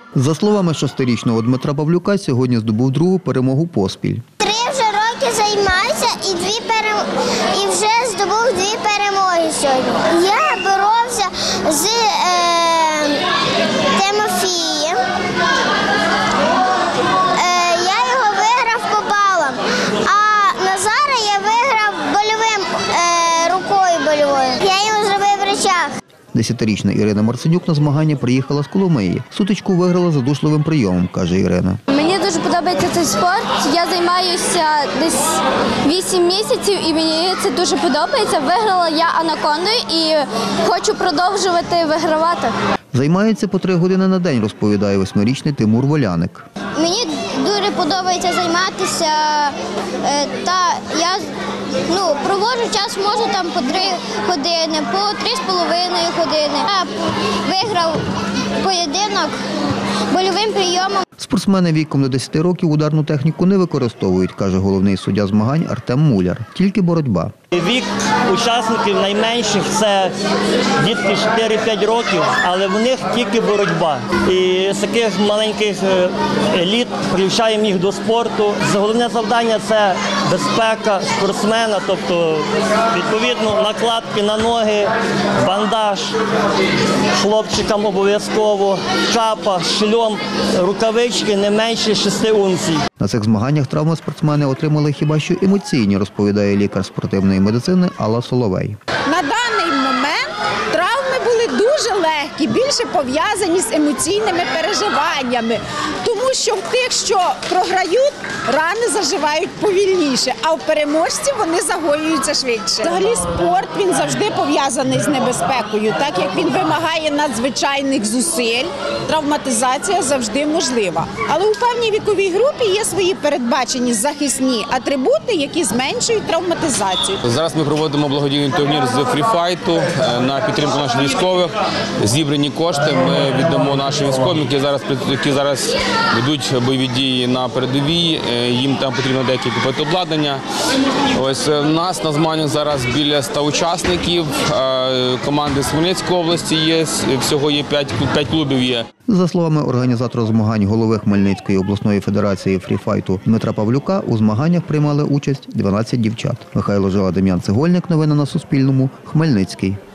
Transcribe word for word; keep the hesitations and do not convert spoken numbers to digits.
За словами шостирічного Дмитра Павлюка, сьогодні здобув другу перемогу поспіль. Три вже роки займаюся і, дві перем... і вже здобув дві перемоги сьогодні. Я боровся з е... Тимофієм. Е... Я його виграв по балам, а Назара я виграв больовим е... рукою больовою. Я йому зробив речах. Десятирічна Ірина Марценюк на змагання приїхала з Коломиї. Сутичку виграла задушливим прийомом, каже Ірина. Мені дуже подобається цей спорт. Я займаюся десь вісім місяців і мені це дуже подобається. Виграла я анакондою і хочу продовжувати вигравати. Займається по три години на день, розповідає восьмирічний Тимур Воляник. Мені дуже подобається займатися, та я ну, проводжу час, можу там по три години, по три з половиною години. Я виграв поєдинок больовим прийомом. Спортсмени віком до десяти років ударну техніку не використовують, каже головний суддя змагань Артем Муляр. Тільки боротьба. Вік учасників найменших – це дітки чотири-п'ять років, але в них тільки боротьба. І з таких маленьких еліт привчаємо їх до спорту. Головне завдання – це безпека спортсмена, тобто, відповідно, накладки на ноги, бандаж, хлопчикам обов'язково, капа, шльом, рукавички не менше шести унцій. На цих змаганнях травми спортсмени отримали хіба що емоційні, розповідає лікар спортивної медицини Алла Соловей. На даний момент травми були дуже легкі, більше пов'язані з емоційними переживаннями. Тому що в тих, що програють, рани заживають повільніше, а в переможців вони загоюються швидше. Взагалі спорт, він завжди пов'язаний з небезпекою. Так як він вимагає надзвичайних зусиль, травматизація завжди можлива. Але у певній віковій групі є свої передбачені захисні атрибути, які зменшують травматизацію. Зараз ми проводимо благодійний турнір з фріфайту на підтримку наших військових. Зібрані кошти ми віддамо нашим військовим, які зараз, які зараз ведуть бойові дії на передовій. Їм там потрібно деякі купити обладнання. Ось у нас на змаганнях зараз біля ста учасників. Команди з Хмельницької області є, всього є п'ять клубів є. За словами організатора змагань, голови Хмельницької обласної федерації фріфайту Дмитра Павлюка, у змаганнях приймали участь дванадцять дівчат. Михайло Жила, Дем'ян Цегольник. Новини на Суспільному. Хмельницький.